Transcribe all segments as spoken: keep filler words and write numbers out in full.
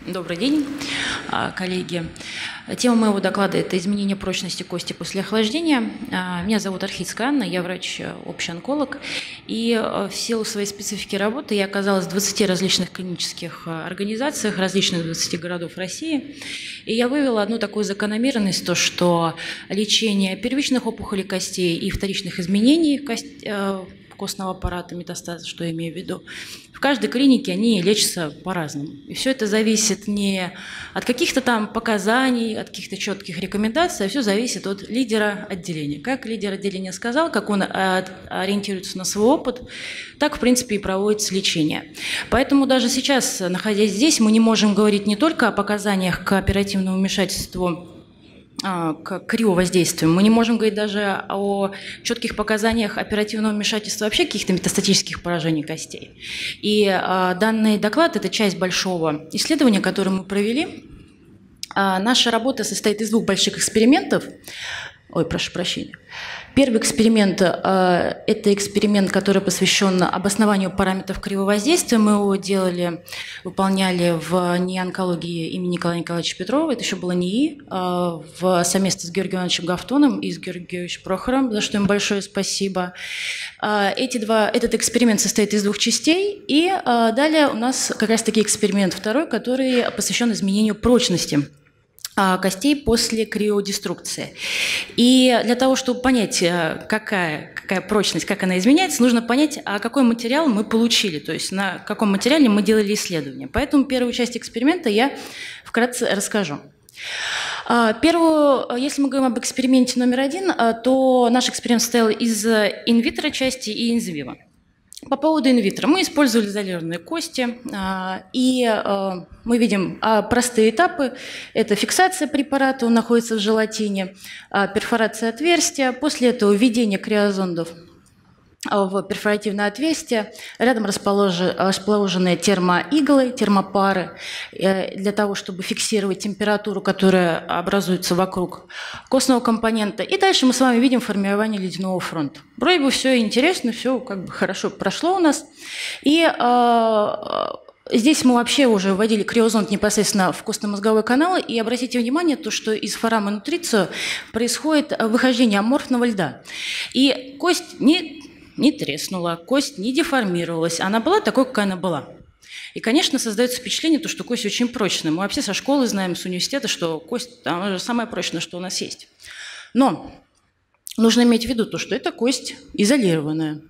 Добрый день, коллеги. Тема моего доклада – это изменение прочности кости после охлаждения. Меня зовут Архицкая Анна, я врач, общий онколог. И в силу своей специфики работы я оказалась в двадцати различных клинических организациях, различных двадцати городов России. И я вывела одну такую закономерность, то, что лечение первичных опухолей костей и вторичных изменений в кости, костного аппарата, метастаза, что я имею в виду, в каждой клинике они лечатся по-разному. И все это зависит не от каких-то там показаний, от каких-то четких рекомендаций, а все зависит от лидера отделения. Как лидер отделения сказал, как он ориентируется на свой опыт, так, в принципе, и проводится лечение. Поэтому даже сейчас, находясь здесь, мы не можем говорить не только о показаниях к оперативному вмешательству, к криовоздействию. Мы не можем говорить даже о четких показаниях оперативного вмешательства вообще каких-то метастатических поражений костей. И а, данный доклад – это часть большого исследования, которое мы провели. А, наша работа состоит из двух больших экспериментов. Ой, прошу прощения. Первый эксперимент э, – это эксперимент, который посвящен обоснованию параметров кривовоздействия. Мы его делали, выполняли в НИИ онкологии имени Николая Николаевича Петрова. Это еще было НИИ, э, в, совместно с Георгием Ивановичем Гафтоном и с Георгием Георгиевичем Прохором, за что им большое спасибо. Э, эти два, этот эксперимент состоит из двух частей. И э, далее у нас как раз-таки эксперимент второй, который посвящен изменению прочности костей после криодеструкции. И для того, чтобы понять, какая, какая прочность, как она изменяется, нужно понять, а какой материал мы получили, то есть на каком материале мы делали исследование. Поэтому первую часть эксперимента я вкратце расскажу. Первую, если мы говорим об эксперименте номер один, то наш эксперимент состоял из инвитро части и инвиво. По поводу инвитро. Мы использовали изолированные кости, и мы видим простые этапы. Это фиксация препарата, он находится в желатине, перфорация отверстия, после этого введение криозондов в перфоративное отверстие, рядом расположены термоиглы, термопары, для того, чтобы фиксировать температуру, которая образуется вокруг костного компонента. И дальше мы с вами видим формирование ледяного фронта. Вроде бы все интересно, все как бы хорошо прошло у нас. И э, здесь мы вообще уже вводили криозонд непосредственно в костно-мозговой канал. И обратите внимание, то, что из форама нутрицио происходит выхождение аморфного льда. И кость не... не треснула, кость не деформировалась, она была такой, какая она была. И, конечно, создается впечатление, то, что кость очень прочная. Мы вообще со школы знаем, с университета, что кость она же самая прочная, что у нас есть. Но нужно иметь в виду то, что это кость изолированная.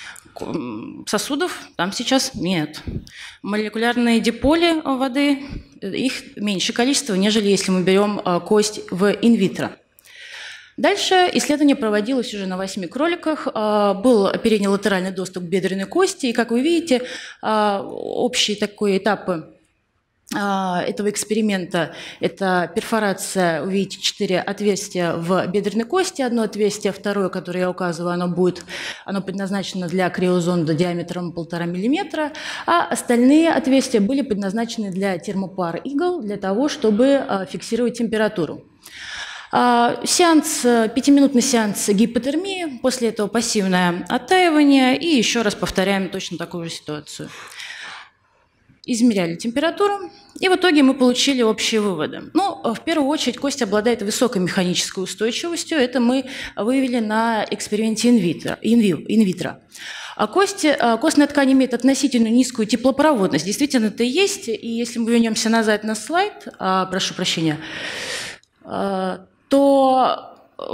Сосудов там сейчас нет. Молекулярные диполи воды, их меньше количество, нежели если мы берем кость в инвитро. Дальше исследование проводилось уже на восьми кроликах. Был передний латеральный доступ к бедренной кости. И, как вы видите, общие такие этапы этого эксперимента – это перфорация, вы видите, четыре отверстия в бедренной кости. Одно отверстие, второе, которое я указываю, оно будет, оно предназначено для криозонда диаметром полтора миллиметра, а остальные отверстия были предназначены для термопар игл, для того, чтобы фиксировать температуру. Сеанс, пятиминутный сеанс гипотермии, после этого пассивное оттаивание, и еще раз повторяем точно такую же ситуацию. Измеряли температуру, и в итоге мы получили общие выводы. Ну, в первую очередь, кость обладает высокой механической устойчивостью, это мы выявили на эксперименте инвитро. инвитро. А кость, костная ткань имеет относительно низкую теплопроводность, действительно это и есть, и если мы вернемся назад на слайд, прошу прощения, то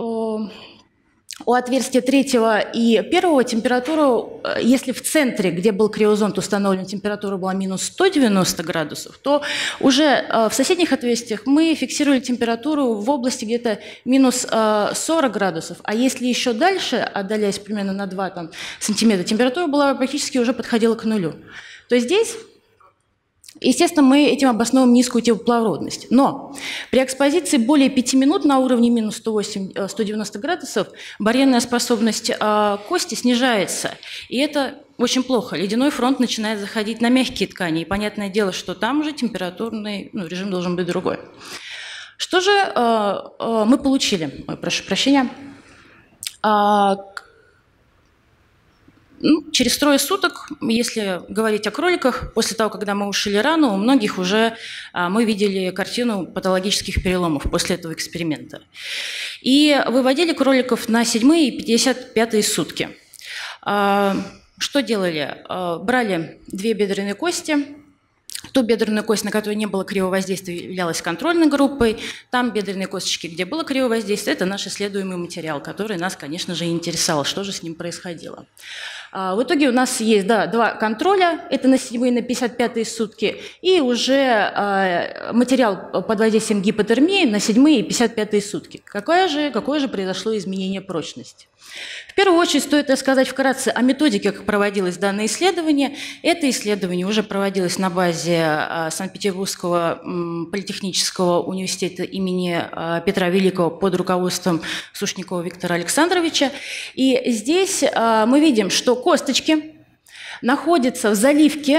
у отверстия третьего и первого температура, если в центре, где был криозонд установлен, температура была минус сто девяносто градусов, то уже в соседних отверстиях мы фиксировали температуру в области где-то минус сорок градусов. А если еще дальше, отдаляясь примерно на два там, сантиметра, температура была практически уже подходила к нулю. То есть здесь... Естественно, мы этим обосновываем низкую теплопроводность. Но при экспозиции более пяти минут на уровне минус сто восемьдесят — сто девяносто градусов барьерная способность э, кости снижается. И это очень плохо. Ледяной фронт начинает заходить на мягкие ткани. И понятное дело, что там уже температурный ну, режим должен быть другой. Что же э, э, мы получили? Ой, прошу прощения. Э, Ну, через трое суток, если говорить о кроликах, после того, когда мы ушили рану, у многих уже а, мы видели картину патологических переломов после этого эксперимента. И выводили кроликов на седьмые и пятьдесят пятые сутки. А, что делали? А, брали две бедренные кости. Ту бедренную кость, на которой не было кривого воздействия, являлась контрольной группой. Там бедренные косточки, где было кривое воздействие, это наш исследуемый материал, который нас, конечно же, интересовал, что же с ним происходило. В итоге у нас есть да, два контроля, это на седьмые и на пятьдесят пятые сутки, и уже материал под воздействием гипотермии на седьмые и пятьдесят пятые сутки. Какое же, какое же произошло изменение прочности? В первую очередь стоит рассказать вкратце о методике, как проводилось данное исследование. Это исследование уже проводилось на базе Санкт-Петербургского политехнического университета имени Петра Великого под руководством Сушникова Виктора Александровича. И здесь мы видим, что косточки находятся в заливке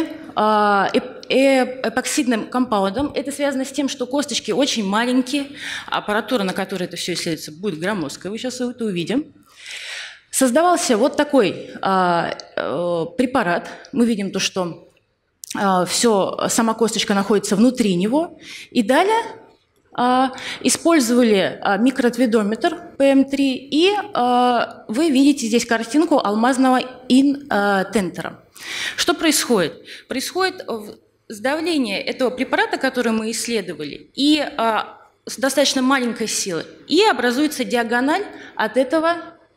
эпоксидным компаундом. Это связано с тем, что косточки очень маленькие, аппаратура, на которой это все исследуется, будет громоздкая. Мы сейчас это увидим. Создавался вот такой а, а, препарат. Мы видим то, что а, все, сама косточка находится внутри него. И далее а, использовали а, микротведометр пэ эм три, и а, вы видите здесь картинку алмазного интентера. Что происходит? Происходит сдавление этого препарата, который мы исследовали, и а, с достаточно маленькой силы, и образуется диагональ от этого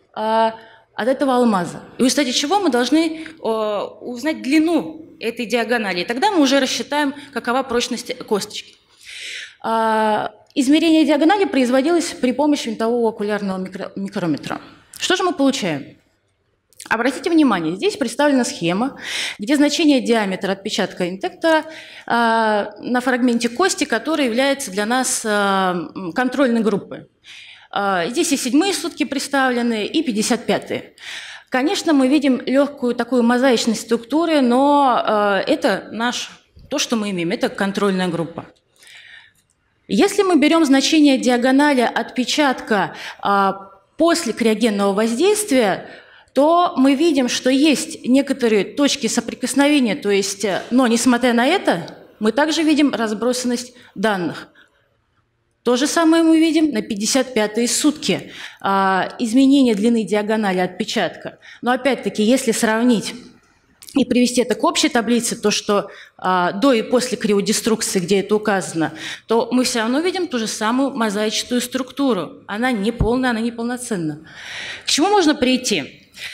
от этого алмаза. И в результате чего мы должны э, узнать длину этой диагонали. И тогда мы уже рассчитаем, какова прочность косточки. Э, измерение диагонали производилось при помощи винтового окулярного микро микрометра. Что же мы получаем? Обратите внимание, здесь представлена схема, где значение диаметра отпечатка интектора э, на фрагменте кости, который является для нас э, контрольной группой. Здесь и седьмые сутки представлены, и пятьдесят пятые. Конечно, мы видим легкую такую мозаичность структуры, но это наш, то, что мы имеем, это контрольная группа. Если мы берем значение диагонали отпечатка после криогенного воздействия, то мы видим, что есть некоторые точки соприкосновения, то есть, но несмотря на это, мы также видим разбросанность данных. То же самое мы видим на пятьдесят пятые сутки, а, изменение длины диагонали отпечатка. Но опять-таки, если сравнить и привести это к общей таблице, то, что а, до и после криодеструкции, где это указано, то мы все равно видим ту же самую мозаичную структуру. Она не полная, она не полноценна. К чему можно прийти?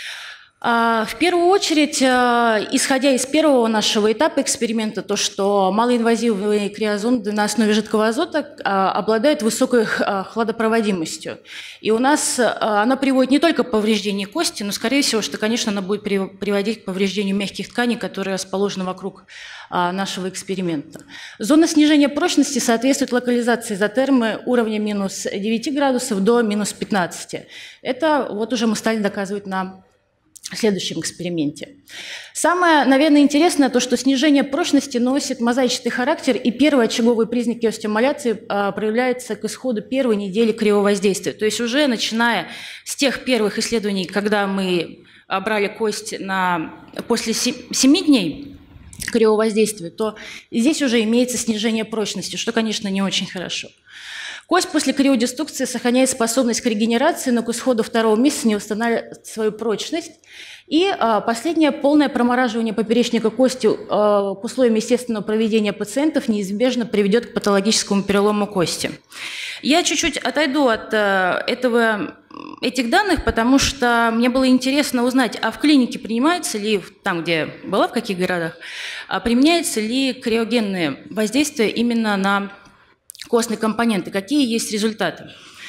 В первую очередь, исходя из первого нашего этапа эксперимента, то, что малоинвазивные криозонды на основе жидкого азота обладают высокой хладопроводимостью. И у нас она приводит не только к повреждению кости, но, скорее всего, что, конечно, она будет приводить к повреждению мягких тканей, которые расположены вокруг нашего эксперимента. Зона снижения прочности соответствует локализации изотермы уровня минус девяти градусов до минус пятнадцати. Это вот уже мы стали доказывать на в следующем эксперименте. Самое, наверное, интересное то, что снижение прочности носит мозаичный характер, и первые очаговые признаки остеомаляции а, проявляются к исходу первой недели криовоздействия. То есть уже начиная с тех первых исследований, когда мы брали кость на, после семи дней криовоздействия, то здесь уже имеется снижение прочности, что, конечно, не очень хорошо. Кость после криодеструкции сохраняет способность к регенерации, но к исходу второго месяца не восстанавливает свою прочность. И а, последнее полное промораживание поперечника кости а, к условиям естественного проведения пациентов неизбежно приведет к патологическому перелому кости. Я чуть-чуть отойду от а, этого, этих данных, потому что мне было интересно узнать, а в клинике принимаются ли, там, где была, в каких городах, а применяются ли криогенные воздействия именно на костные компоненты, какие есть результаты.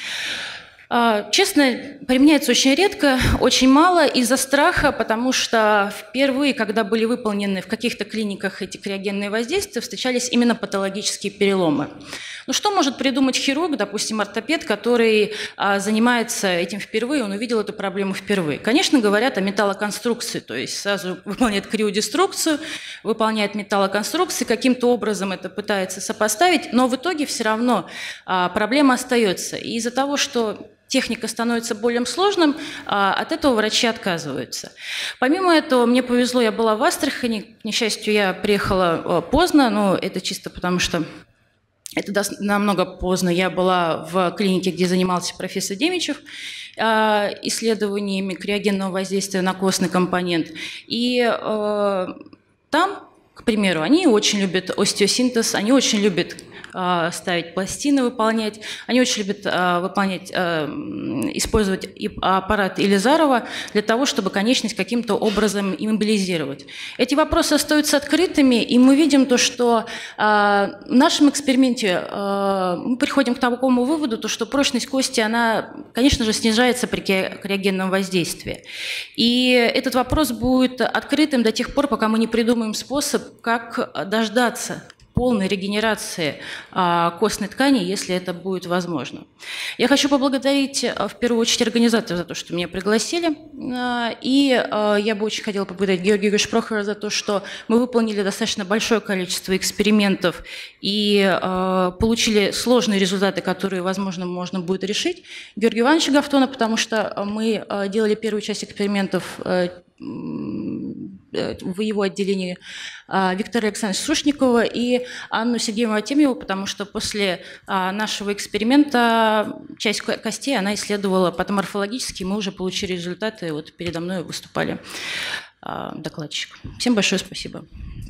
Честно, применяется очень редко, очень мало из-за страха, потому что впервые, когда были выполнены в каких-то клиниках эти криогенные воздействия, встречались именно патологические переломы. Ну что может придумать хирург, допустим, ортопед, который а, занимается этим впервые, он увидел эту проблему впервые? Конечно, говорят о металлоконструкции, то есть сразу выполняет криодеструкцию, выполняет металлоконструкции, каким-то образом это пытается сопоставить, но в итоге все равно а, проблема остается. И из-за того, что техника становится более сложным, от этого врачи отказываются. Помимо этого, мне повезло, я была в Астрахани, к несчастью, я приехала поздно, но это чисто потому, что это намного поздно. Я была в клинике, где занимался профессор Демичев, исследованиями криогенного воздействия на костный компонент. И там, к примеру, они очень любят остеосинтез, они очень любят ставить пластины, выполнять. Они очень любят выполнять, использовать аппарат Елизарова для того, чтобы конечность каким-то образом иммобилизировать. Эти вопросы остаются открытыми, и мы видим то, что в нашем эксперименте мы приходим к такому выводу, то, что прочность кости, она, конечно же, снижается при криогенном воздействии. И этот вопрос будет открытым до тех пор, пока мы не придумаем способ, как дождаться полной регенерации а, костной ткани, если это будет возможно. Я хочу поблагодарить в первую очередь организаторов за то, что меня пригласили. А, и а, я бы очень хотела поблагодарить Георгия Георгиевича Прохорова за то, что мы выполнили достаточно большое количество экспериментов и а, получили сложные результаты, которые, возможно, можно будет решить. Георгия Ивановича Говтона, потому что мы а, делали первую часть экспериментов а, в его отделении Виктора Александровича Сушникова и Анну Сергеевну Артемьеву, потому что после нашего эксперимента часть костей она исследовала патоморфологически, и мы уже получили результаты. Вот передо мной выступали докладчик. Всем большое спасибо.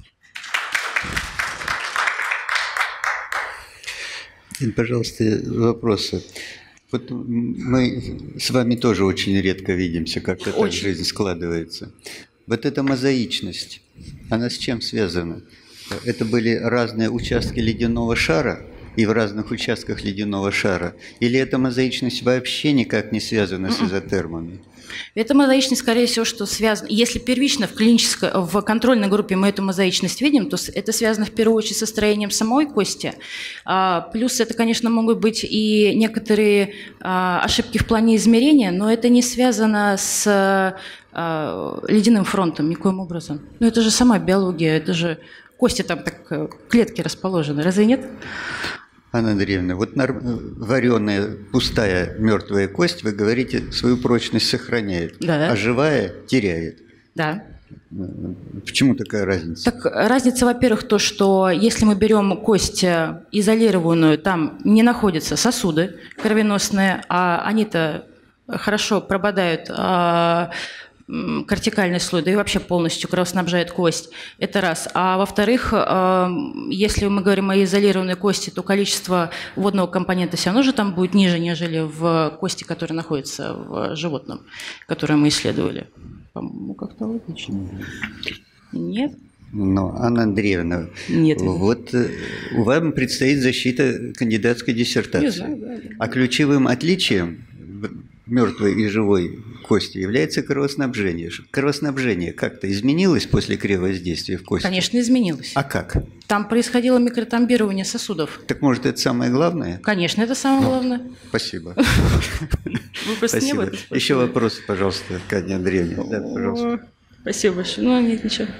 Пожалуйста, вопросы. Вот мы с вами тоже очень редко видимся, как-то так жизнь складывается. Вот эта мозаичность, она с чем связана? Это были разные участки ледяного шара, и в разных участках ледяного шара? Или эта мозаичность вообще никак не связана с изотермами? Эта мозаичность, скорее всего, что связана, если первично в клинической, в контрольной группе мы эту мозаичность видим, то это связано в первую очередь со строением самой кости. Плюс это, конечно, могут быть и некоторые ошибки в плане измерения, но это не связано с ледяным фронтом никоим образом. Но это же сама биология, это же кости там так, клетки расположены, разве нет? Анна Андреевна, вот вареная, пустая, мертвая кость, вы говорите, свою прочность сохраняет, да. А живая теряет. Да. Почему такая разница? Так, разница, во-первых, то, что если мы берем кость изолированную, там не находятся сосуды кровеносные, а они-то хорошо прободают а, кортикальный слой, да и вообще полностью кровоснабжает кость. Это раз. А во-вторых, если мы говорим о изолированной кости, то количество водного компонента все равно же там будет ниже, нежели в кости, которые находятся в животном, которое мы исследовали. По-моему, как-то логично. Нет? Но, Анна Андреевна, Нет, вот вам предстоит защита кандидатской диссертации. Не знаю, да, да. А ключевым отличием мертвой и живой кости является кровоснабжение. Кровоснабжение как-то изменилось после криовоздействия в кости? Конечно, изменилось. А как? Там происходило микротомбирование сосудов. Так может, это самое главное? Конечно, это самое главное. Спасибо. Вы просто не Спасибо. Еще вопросы, пожалуйста, к Анне Андреевне. Да, пожалуйста. Спасибо большое. Ну, нет, ничего.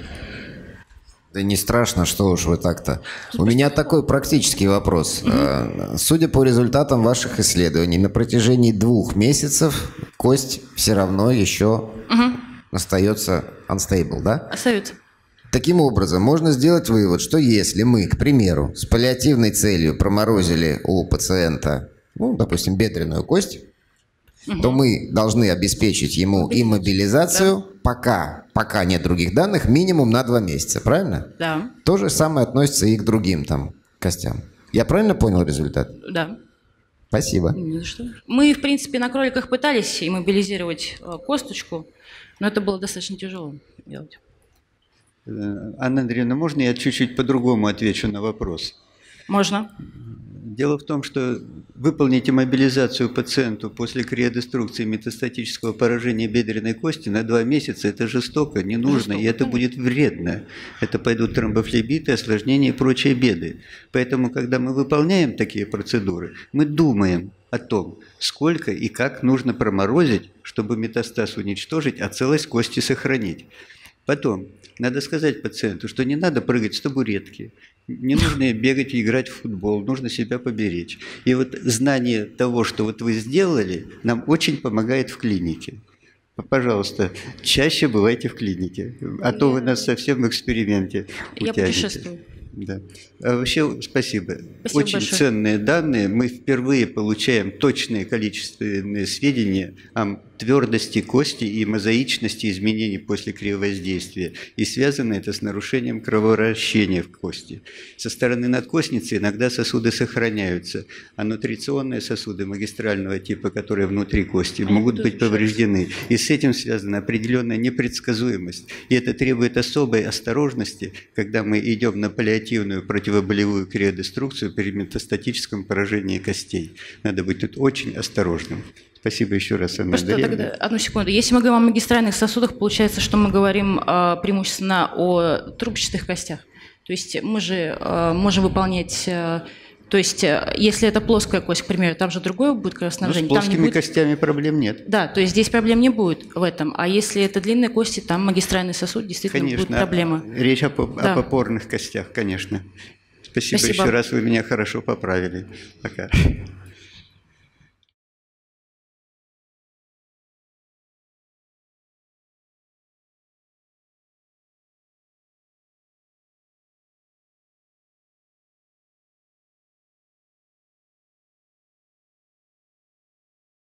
Да не страшно, что уж вы так-то. У меня такой практический вопрос. Угу. Судя по результатам ваших исследований, на протяжении двух месяцев кость все равно еще угу. остается unstable, да? Остается. Таким образом, можно сделать вывод, что если мы, к примеру, с паллиативной целью проморозили у пациента, ну, допустим, бедренную кость, угу. то мы должны обеспечить ему иммобилизацию, да. пока, пока нет других данных, минимум на два месяца, правильно? Да. То же самое относится и к другим там костям. Я правильно понял результат? Да. Спасибо. Не за что. Мы, в принципе, на кроликах пытались иммобилизировать косточку, но это было достаточно тяжело делать. Анна Андреевна, можно я чуть-чуть по-другому отвечу на вопрос? Можно. Дело в том, что выполнить иммобилизацию пациенту после криодеструкции метастатического поражения бедренной кости на два месяца – это жестоко, не нужно, жестоко, и это да. будет вредно. Это пойдут тромбофлебиты, осложнения и прочие беды. Поэтому, когда мы выполняем такие процедуры, мы думаем о том, сколько и как нужно проморозить, чтобы метастаз уничтожить, а целость кости сохранить. Потом, надо сказать пациенту, что не надо прыгать с табуретки, Не нужно бегать и играть в футбол, нужно себя поберечь. И вот знание того, что вот вы сделали, нам очень помогает в клинике. Пожалуйста, чаще бывайте в клинике, а то вы нас совсем в эксперименте утянете. Я путешествую. Да. А вообще, спасибо. Спасибо Очень большое. ценные данные. Мы впервые получаем точные количественные сведения о твердости кости и мозаичности изменений после криовоздействия. И связано это с нарушением кровообращения в кости. Со стороны надкостницы иногда сосуды сохраняются, а нутриционные сосуды магистрального типа, которые внутри кости, Они могут будут быть разрушаться. повреждены. И с этим связана определенная непредсказуемость. И это требует особой осторожности, когда мы идем на паллиативную противоболевую криодеструкцию при метастатическом поражении костей. Надо быть тут очень осторожным. Спасибо еще раз, Анна Просто Андреевна. тогда, одну секунду. Если мы говорим о магистральных сосудах, получается, что мы говорим э, преимущественно о трубчатых костях. То есть мы же э, можем выполнять... Э, то есть э, если это плоская кость, к примеру, там же другое будет Ну, с кровоснабжение. Там не плоскими будет... костями проблем нет. Да, то есть здесь проблем не будет в этом. А если это длинные кости, там магистральный сосуд, действительно Конечно, будет проблема. речь о, поп- Да. о попорных костях, конечно. Спасибо, Спасибо. еще раз, вы меня хорошо поправили. Пока.